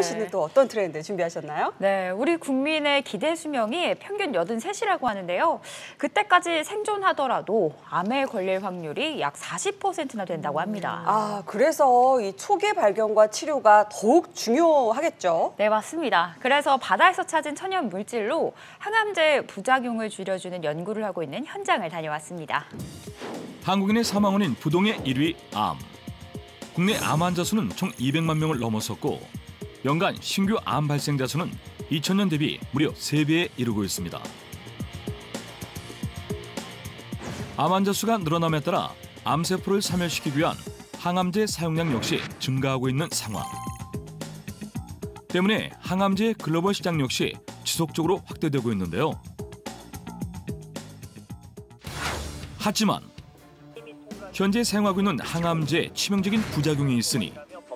씨는 또 어떤 트렌드 준비하셨나요? 네, 우리 국민의 기대 수명이 평균 83이라고 하는데요. 그때까지 생존하더라도 암에 걸릴 확률이 약 40%나 된다고 합니다. 아, 그래서 이 초기 발견과 치료가 더욱 중요하겠죠? 네, 맞습니다. 그래서 바다에서 찾은 천연 물질로 항암제 부작용을 줄여주는 연구를 하고 있는 현장을 다녀왔습니다. 한국인의 사망 원인 부동의 1위 암. 국내 암 환자 수는 총 200만 명을 넘어섰고 연간 신규 암 발생자 수는 2000년 대비 무려 3배에 이르고 있습니다. 암 환자 수가 늘어남에 따라 암세포를 사멸시키기 위한 항암제 사용량 역시 증가하고 있는 상황. 때문에 항암제의 글로벌 시장 역시 지속적으로 확대되고 있는데요. 하지만 현재 사용하고 있는 항암제에 치명적인 부작용이 있으니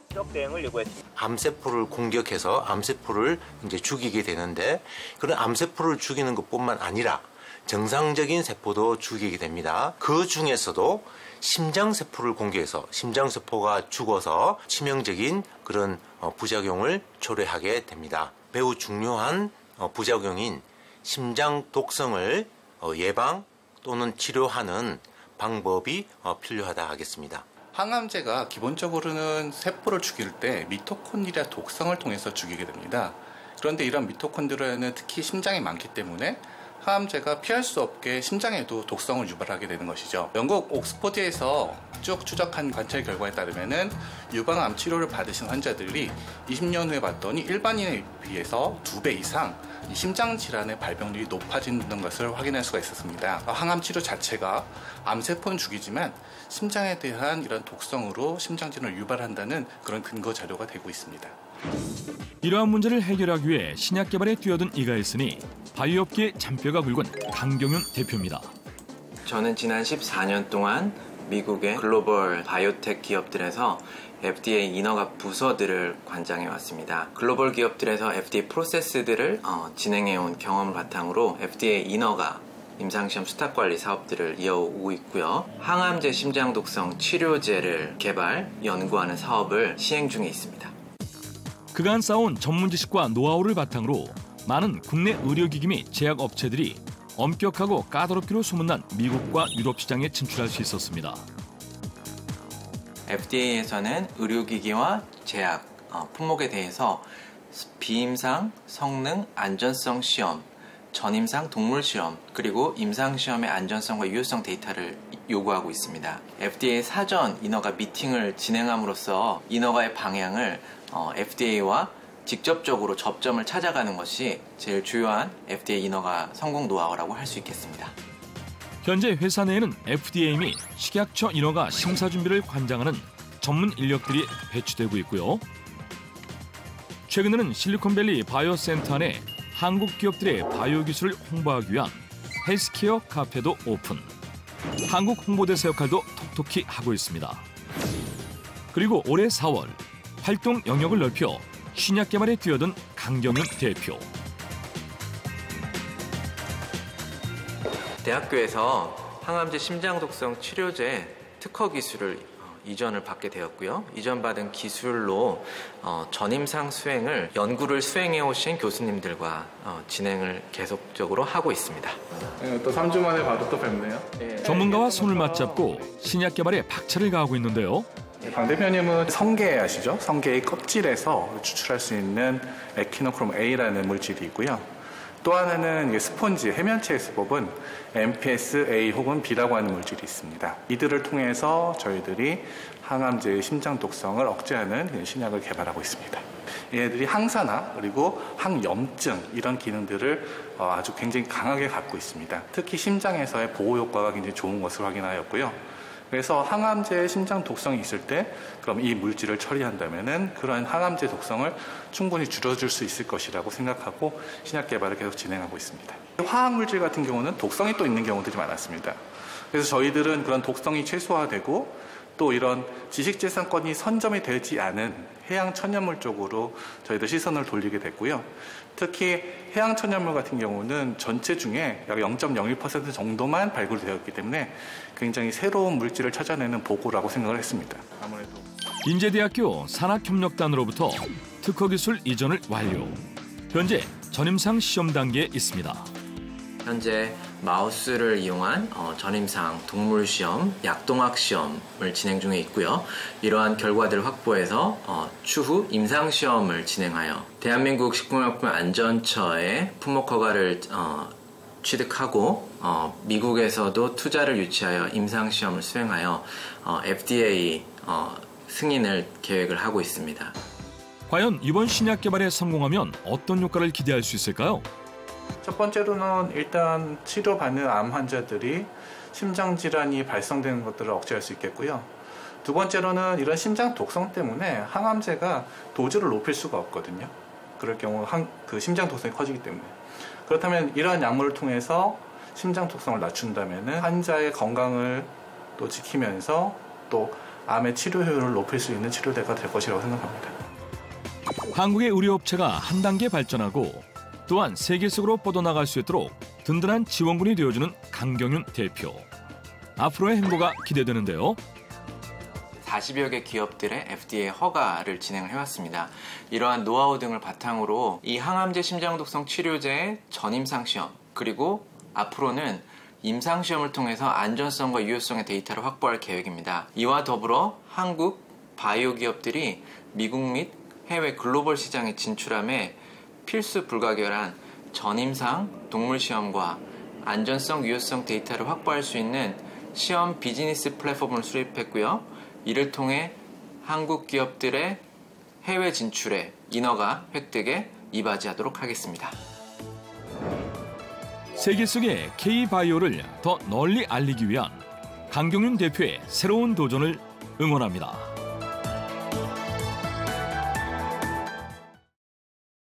암세포를 공격해서 암세포를 이제 죽이게 되는데 그런 암세포를 죽이는 것뿐만 아니라 정상적인 세포도 죽이게 됩니다. 그 중에서도 심장세포를 공격해서 심장세포가 죽어서 치명적인 그런 부작용을 초래하게 됩니다. 매우 중요한 부작용인 심장 독성을 예방 또는 치료하는 방법이 필요하다 하겠습니다. 항암제가 기본적으로는 세포를 죽일 때 미토콘드리아 독성을 통해서 죽이게 됩니다. 그런데 이런 미토콘드리아는 특히 심장에 많기 때문에 항암제가 피할 수 없게 심장에도 독성을 유발하게 되는 것이죠. 영국 옥스퍼드에서 쭉 추적한 관찰 결과에 따르면 유방암 치료를 받으신 환자들이 20년 후에 봤더니 일반인에 비해서 2배 이상 심장 질환의 발병률이 높아지는 것을 확인할 수가 있었습니다. 항암 치료 자체가 암세포는 죽이지만 심장에 대한 이런 독성으로 심장 질환을 유발한다는 그런 근거 자료가 되고 있습니다. 이러한 문제를 해결하기 위해 신약 개발에 뛰어든 이가 있으니 바이오업계의 잔뼈가 굵은 강경윤 대표입니다. 저는 지난 14년 동안 미국의 글로벌 바이오텍 기업들에서 FDA 인허가 부서들을 관장해 왔습니다. 글로벌 기업들에서 FDA 프로세스들을 진행해온 경험을 바탕으로 FDA 인허가 임상시험 수탁관리 사업들을 이어오고 있고요. 항암제 심장독성 치료제를 개발, 연구하는 사업을 시행 중에 있습니다. 그간 쌓아온 전문 지식과 노하우를 바탕으로 많은 국내 의료기기 및 제약업체들이 엄격하고 까다롭기로 소문난 미국과 유럽 시장에 진출할 수 있었습니다. FDA에서는 의료기기와 제약, 품목에 대해서 비임상, 성능, 안전성 시험, 전임상 동물 시험, 그리고 임상 시험의 안전성과 유효성 데이터를 요구하고 있습니다. FDA 사전 인허가 미팅을 진행함으로써 인허가의 방향을 FDA와 직접적으로 접점을 찾아가는 것이 제일 주요한 FDA 인허가 성공 노하우라고 할 수 있겠습니다. 현재 회사 내에는 FDA 및 식약처 인허가 심사 준비를 관장하는 전문 인력들이 배치되고 있고요. 최근에는 실리콘밸리 바이오센터 안에 한국 기업들의 바이오 기술을 홍보하기 위한 헬스케어 카페도 오픈. 한국 홍보대사 역할도 톡톡히 하고 있습니다. 그리고 올해 4월 활동 영역을 넓혀 신약 개발에 뛰어든 강경윤 대표. 대학교에서 항암제 심장독성 치료제 특허 기술을 이전을 받게 되었고요. 이전받은 기술로 전임상 수행을 연구를 수행해 오신 교수님들과 진행을 계속적으로 하고 있습니다. 또 3주 만에 봐도 또 뵙네요. 전문가와 손을 맞잡고 신약 개발에 박차를 가하고 있는데요. 강 대표님은 성게 아시죠? 성게의 껍질에서 추출할 수 있는 에키노크롬 A라는 물질이 있고요. 또 하나는 스폰지, 해면체에서 뽑은 MPS A 혹은 B라고 하는 물질이 있습니다. 이들을 통해서 저희들이 항암제의 심장 독성을 억제하는 신약을 개발하고 있습니다. 얘네들이 항산화 그리고 항염증 이런 기능들을 아주 굉장히 강하게 갖고 있습니다. 특히 심장에서의 보호 효과가 굉장히 좋은 것을 확인하였고요. 그래서 항암제의 심장 독성이 있을 때 그럼 이 물질을 처리한다면은 그러한 항암제 독성을 충분히 줄여줄 수 있을 것이라고 생각하고 신약 개발을 계속 진행하고 있습니다. 화학 물질 같은 경우는 독성이 또 있는 경우들이 많았습니다. 그래서 저희들은 그런 독성이 최소화되고 또 이런 지식재산권이 선점이 되지 않은 해양 천연물 쪽으로 저희들 시선을 돌리게 됐고요. 특히 해양 천연물 같은 경우는 전체 중에 약 0.01% 정도만 발굴되었기 때문에 굉장히 새로운 물질을 찾아내는 보고라고 생각을 했습니다. 아무래도 인제대학교 산학협력단으로부터 특허 기술 이전을 완료. 현재 전임상 시험 단계에 있습니다. 현재 마우스를 이용한 전임상 동물 시험, 약동학 시험을 진행 중에 있고요. 이러한 결과들을 확보해서 추후 임상 시험을 진행하여 대한민국 식품의약품안전처의 품목 허가를 취득하고 미국에서도 투자를 유치하여 임상 시험을 수행하여 FDA 승인을 계획을 하고 있습니다. 과연 이번 신약 개발에 성공하면 어떤 효과를 기대할 수 있을까요? 첫 번째로는 일단 치료받는 암 환자들이 심장 질환이 발생되는 것들을 억제할 수 있겠고요. 두 번째로는 이런 심장 독성 때문에 항암제가 도주를 높일 수가 없거든요. 그럴 경우 그 심장 독성이 커지기 때문에. 그렇다면 이러한 약물을 통해서 심장 독성을 낮춘다면 환자의 건강을 또 지키면서 또 암의 치료 효율을 높일 수 있는 치료제가 될 것이라고 생각합니다. 한국의 의료업체가 한 단계 발전하고 또한 세계 속으로 뻗어나갈 수 있도록 든든한 지원군이 되어주는 강경윤 대표. 앞으로의 행보가 기대되는데요. 40여 개 기업들의 FDA 허가를 진행을 해왔습니다. 이러한 노하우 등을 바탕으로 이 항암제 심장독성 치료제의 전임상 시험, 그리고 앞으로는 임상 시험을 통해서 안전성과 유효성의 데이터를 확보할 계획입니다. 이와 더불어 한국 바이오 기업들이 미국 및 해외 글로벌 시장에 진출함에 필수 불가결한 전임상 동물 시험과 안전성, 유효성 데이터를 확보할 수 있는 시험 비즈니스 플랫폼을 수립했고요. 이를 통해 한국 기업들의 해외 진출에 인허가 획득에 이바지하도록 하겠습니다. 세계 속의 K-바이오를 더 널리 알리기 위한 강경윤 대표의 새로운 도전을 응원합니다.